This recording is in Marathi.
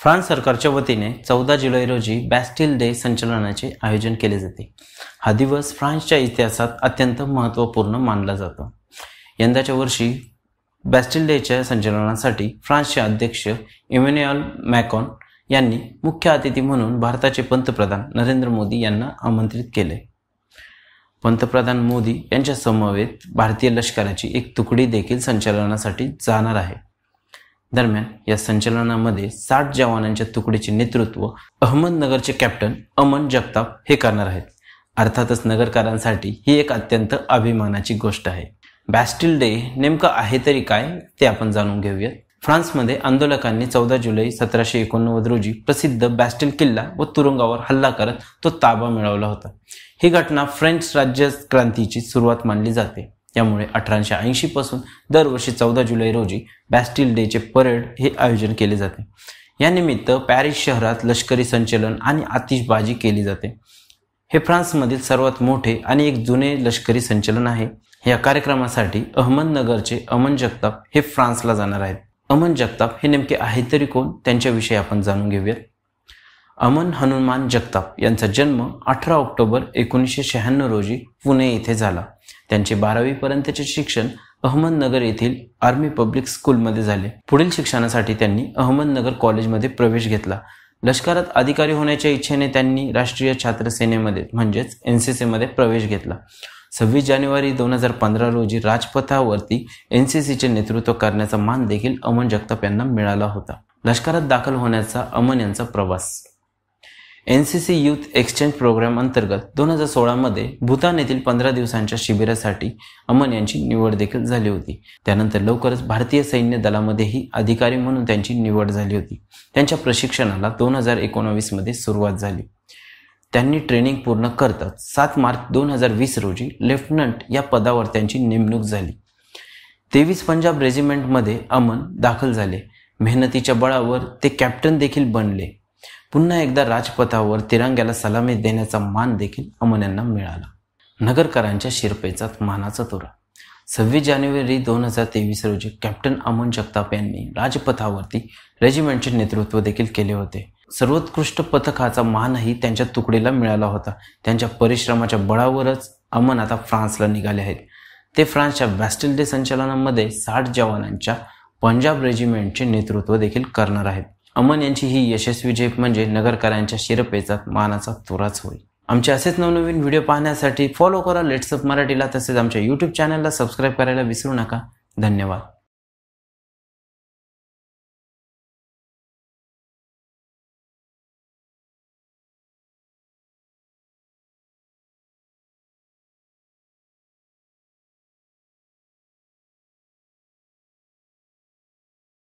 फ्रान्स सरकारच्या वतीने 14 जुलै रोजी बॅस्टिल डे संचलनाचे आयोजन केले जाते। हा दिवस फ्रान्सच्या इतिहासात अत्यंत महत्त्वपूर्ण मानला जातो। यंदाच्या वर्षी बॅस्टिल डेच्या संचलनासाठी फ्रान्सचे अध्यक्ष इमॅन्युएल मॅक्रॉन यांनी मुख्य अतिथी म्हणून भारताचे पंतप्रधान नरेंद्र मोदी यांना आमंत्रित केले। पंतप्रधान मोदी यांच्या समवेत भारतीय लष्कराची एक तुकडी देखील संचलनासाठी जाणार आहे। दरम्यान या संचलनामध्ये 60 जवानांच्या तुकडीचे नेतृत्व अहमदनगरचे कॅप्टन अमन जगताप हे करणार आहेत। अर्थातच नगरकरांसाठी ही एक अत्यंत अभिमानाची गोष्ट आहे। बॅस्टिल डे नेमका आहे तरी काय ते आपण जाणून घेऊयात। फ्रान्समध्ये आंदोलकांनी 14 जुलै 1789 रोजी प्रसिद्ध बॅस्टिल किल्ला व तुरुंगावर हल्ला करत तो ताबा मिळवला होता। ही घटना फ्रेंच राज्य क्रांतीची सुरुवात मानली जाते। त्यामुळे 1880 पासून दरवर्षी 14 जुलै रोजी बॅस्टिल डेचे परेड हे आयोजन केले जाते। या निमित्त पॅरिस शहरात लष्करी संचलन आणि आतिषबाजी केली जाते। हे फ्रान्समधील सर्वात मोठे आणि एक जुने लष्करी संचलन आहे। या कार्यक्रमासाठी अहमदनगरचे अमन जगताप हे फ्रान्सला जाणार आहेत। अमन जगताप हे नेमके आहे तरी कोण त्यांच्याविषयी आपण जाणून घेऊयात। अमन हनुमान जगताप यांचा जन्म 18 ऑक्टोबर 1996 रोजी पुणे येथे झाला। त्यांचे 12वी पर्यंतचे शिक्षण अहमदनगर येथील आर्मी पब्लिक स्कूलमध्ये झाले। पुढील शिक्षणासाठी त्यांनी अहमदनगर कॉलेजमध्ये प्रवेश घेतला। लष्करात अधिकारी होण्याच्या इच्छेने त्यांनी राष्ट्रीय छात्र सेनेमध्ये म्हणजेच NCC मध्ये प्रवेश घेतला। 26 जानेवारी 2015 रोजी राजपथावरती NCCचे नेतृत्व करण्याचा मान देखील अमन जगताप यांना मिळाला होता। लष्करात दाखल होण्याचा अमन यांचा प्रवास NCC यूथ एक्सचेंज प्रोग्राम अंतर्गत 2016 मध्ये भूतान येथील 15 दिवसांच्या शिबिरासाठी अमन यांची निवड देखील झाली होती। त्यानंतर लवकरच भारतीय सैन्य दलामध्येही अधिकारी म्हणून त्यांची निवड झाली होती। त्यांच्या प्रशिक्षणाला 2019 मध्ये सुरुवात झाली। त्यांनी ट्रेनिंग पूर्ण करताच 7 मार्च 2020 रोजी लेफ्टनंट या पदावर त्यांची नेमणूक झाली। 23 पंजाब रेजिमेंटमध्ये अमन दाखल झाले। मेहनतीच्या बळावर ते कॅप्टन देखील बनले। पुन्हा एकदा राजपथावर तिरंग्याला सलामी देण्याचा मान देखील अमन यांना मिळाला। नगरकरांच्या शिरपेचात मानाचा तुरा 26 जानेवारी 2023 रोजी कॅप्टन अमन जगताप यांनी राजपथावरती रेजिमेंटचे नेतृत्व देखील केले होते। सर्वोत्कृष्ट पथकाचा मानही त्यांच्या तुकडीला मिळाला होता। त्यांच्या परिश्रमाच्या बळावरच अमन आता फ्रान्सला निघाले आहेत। ते फ्रान्सच्या बॅस्टिल डे संचलनामध्ये 60 जवानांच्या पंजाब रेजिमेंटचे नेतृत्व देखील करणार आहेत। अमन यांची ही यशस्वी झेप म्हणजे नगरकरांच्या शिरपेचात मानाचा तुराच होईल। आमचे असेच नवनवीन व्हिडिओ पाहण्यासाठी फॉलो करा लेट्स अप मराठीला, तसेच आमच्या YouTube चॅनलला सबस्क्राईब करायला विसरू नका। धन्यवाद।